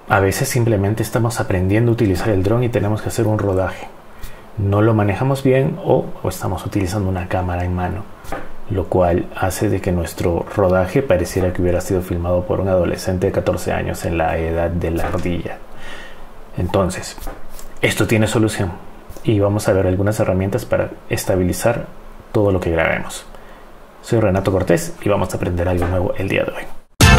A veces simplemente estamos aprendiendo a utilizar el dron y tenemos que hacer un rodaje. No lo manejamos bien o estamos utilizando una cámara en mano, lo cual hace de que nuestro rodaje pareciera que hubiera sido filmado por un adolescente de 14 años en la edad de la ardilla. Entonces, esto tiene solución y vamos a ver algunas herramientas para estabilizar todo lo que grabemos. Soy Renato Cortés y vamos a aprender algo nuevo el día de hoy.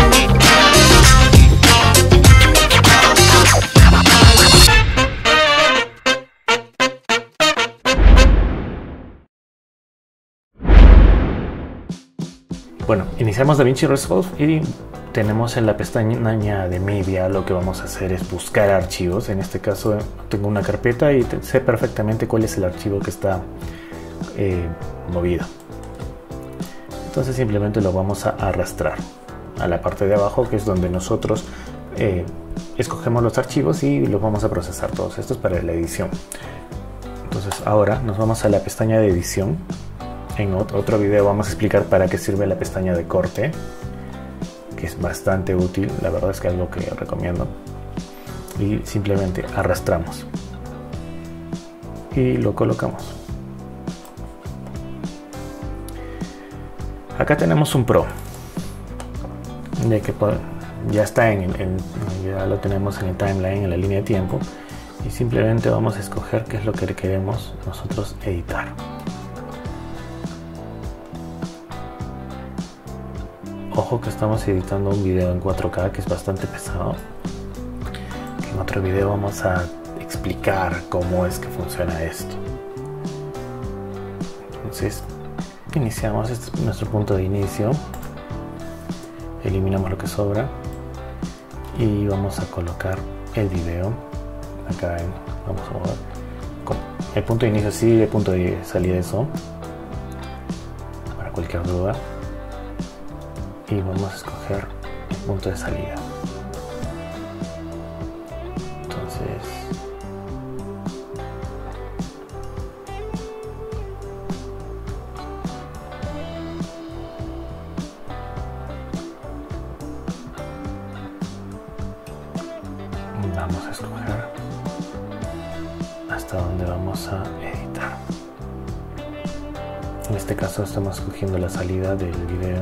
Bueno, iniciamos DaVinci Resolve y tenemos en la pestaña de Media. Lo que vamos a hacer es buscar archivos. En este caso tengo una carpeta y sé perfectamente cuál es el archivo que está movido. Entonces simplemente lo vamos a arrastrar a la parte de abajo, que es donde nosotros escogemos los archivos y los vamos a procesar todos estos para la edición. Entonces ahora nos vamos a la pestaña de edición. En otro video vamos a explicar para qué sirve la pestaña de corte, que es bastante útil, la verdad es que es algo que recomiendo. Y simplemente arrastramos y lo colocamos. Acá tenemos un Pro, de que ya está ya lo tenemos en el timeline, en la línea de tiempo, y simplemente vamos a escoger qué es lo que queremos nosotros editar. Ojo que estamos editando un video en 4K que es bastante pesado. En otro video vamos a explicar cómo es que funciona esto. Entonces, iniciamos, este es nuestro punto de inicio. Eliminamos lo que sobra y vamos a colocar el video acá. Vamos a mover con el punto de inicio, sí, el punto de salida, eso para cualquier duda. Y vamos a escoger el punto de salida. Entonces vamos a escoger hasta dónde vamos a editar. En este caso estamos escogiendo la salida del video.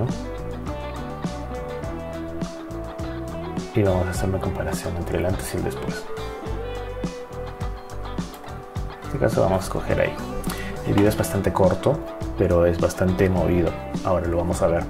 Y vamos a hacer una comparación entre el antes y el después. En este caso vamos a escoger ahí. El video es bastante corto, pero es bastante movido. Ahora lo vamos a ver.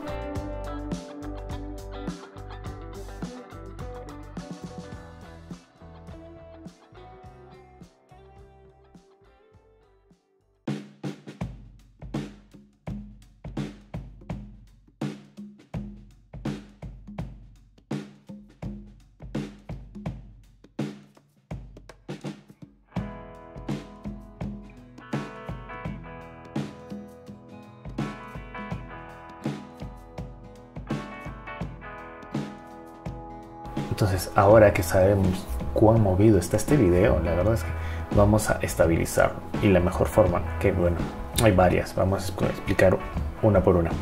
Entonces, ahora que sabemos cuán movido está este video, la verdad es que vamos a estabilizarlo. Y la mejor forma, que bueno, hay varias, vamos a explicar una por una.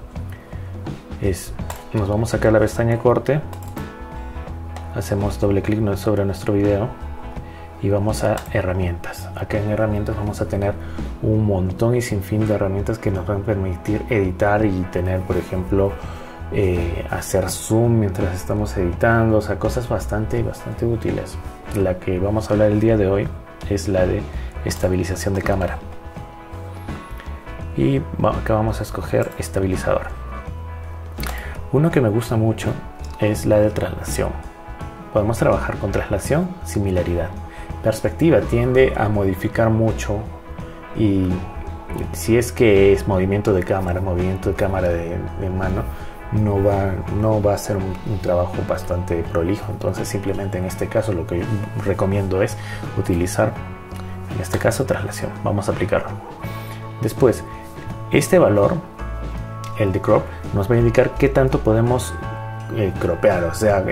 Nos vamos a sacar la pestaña de corte, hacemos doble clic sobre nuestro video y vamos a herramientas. Acá en herramientas vamos a tener un montón y sin fin de herramientas que nos van a permitir editar y tener, por ejemplo, hacer zoom mientras estamos editando, o sea, cosas bastante útiles. La que vamos a hablar el día de hoy es la de estabilización de cámara, y acá vamos a escoger estabilizador. Uno que me gusta mucho es la de traslación. Podemos trabajar con traslación, similaridad. Perspectiva tiende a modificar mucho, y si es que es movimiento de cámara de mano, no va a ser un trabajo bastante prolijo. Entonces simplemente en este caso lo que yo recomiendo es utilizar, en este caso, traslación. Vamos a aplicarlo. Después, este valor, el de crop, nos va a indicar qué tanto podemos cropear, o sea,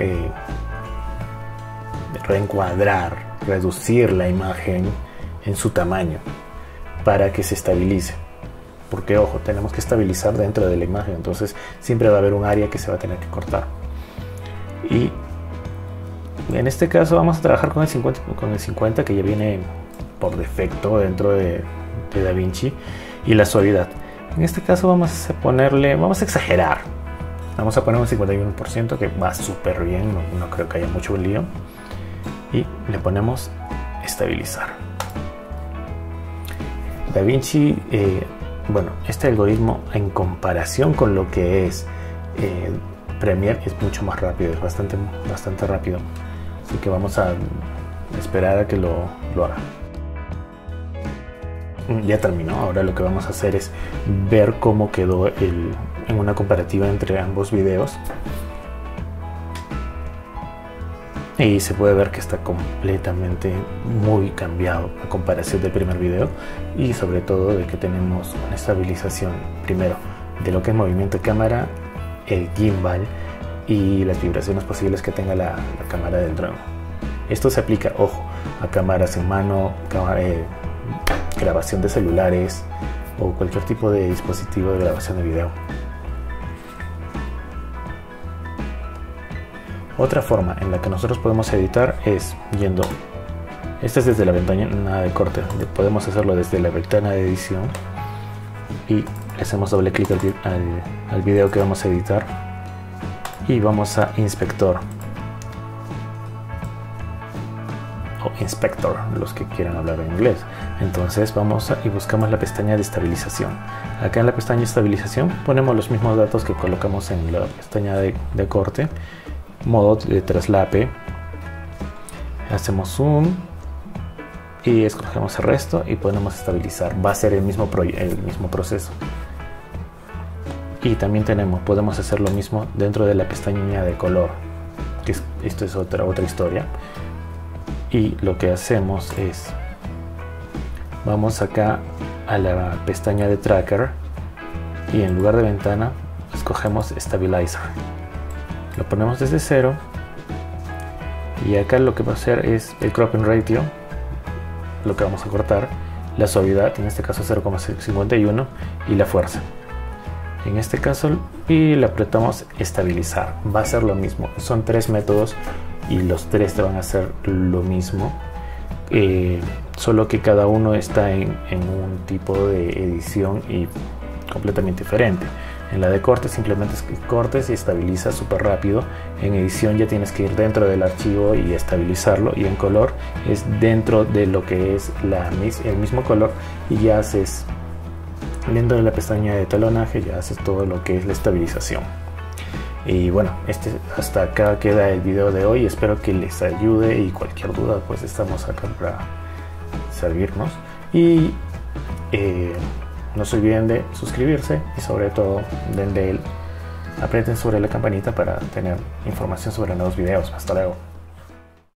reencuadrar, reducir la imagen en su tamaño para que se estabilice. Porque ojo, tenemos que estabilizar dentro de la imagen, entonces siempre va a haber un área que se va a tener que cortar. Y en este caso vamos a trabajar con el 50 que ya viene por defecto dentro de DaVinci, y la suavidad. En este caso vamos a exagerar. Vamos a poner un 51% que va súper bien, no creo que haya mucho lío. Y le ponemos estabilizar. DaVinci, bueno, este algoritmo en comparación con lo que es Premiere es mucho más rápido, es bastante rápido. Así que vamos a esperar a que lo haga. Ya terminó. Ahora lo que vamos a hacer es ver cómo quedó en una comparativa entre ambos videos. Y se puede ver que está completamente muy cambiado a comparación del primer video, y sobre todo de que tenemos una estabilización primero de lo que es movimiento de cámara, el gimbal y las vibraciones posibles que tenga la cámara del dron. Esto se aplica, ojo, a cámaras en mano, grabación de celulares o cualquier tipo de dispositivo de grabación de video. Otra forma en la que nosotros podemos editar es yendo, esta es desde la ventana de corte, podemos hacerlo desde la ventana de edición y le hacemos doble clic al video que vamos a editar y vamos a inspector o inspector, los que quieran hablar en inglés. Entonces vamos y buscamos la pestaña de estabilización. Acá en la pestaña de estabilización ponemos los mismos datos que colocamos en la pestaña de corte, modo de traslape, hacemos zoom y escogemos el resto y ponemos estabilizar. Va a ser el mismo proceso. Y también podemos hacer lo mismo dentro de la pestaña de color, que esto es otra historia. Y lo que hacemos es, vamos acá a la pestaña de tracker y en lugar de ventana escogemos stabilizer. Lo ponemos desde 0 y acá lo que va a hacer es el cropping ratio, lo que vamos a cortar, la suavidad, en este caso 0,51, y la fuerza. En este caso, y le apretamos estabilizar. Va a ser lo mismo. Son 3 métodos y los 3 te van a hacer lo mismo. Solo que cada uno está en un tipo de edición y completamente diferente. En la de corte simplemente cortes y estabilizas súper rápido. En edición ya tienes que ir dentro del archivo y estabilizarlo. Y en color es dentro de lo que es el mismo color y ya haces dentro de la pestaña de talonaje, ya haces todo lo que es la estabilización. Y bueno, hasta acá queda el video de hoy. Espero que les ayude y cualquier duda pues estamos acá para servirnos. Y no se olviden de suscribirse y sobre todo aprieten sobre la campanita para tener información sobre nuevos videos. Hasta luego.